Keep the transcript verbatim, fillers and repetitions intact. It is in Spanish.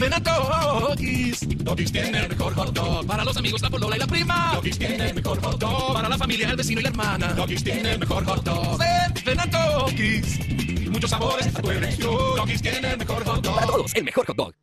ven a Doggies. Doggies tiene el mejor hot dog. Para los amigos, la polola y la prima. Doggies tiene el mejor hot dog. Para la familia, el vecino y la hermana. Doggies tiene el mejor hot dog. Ven, ven a Doggies. Muchos sabores a tu elección. Doggies tiene el mejor hot dog. Para todos, el mejor hot dog.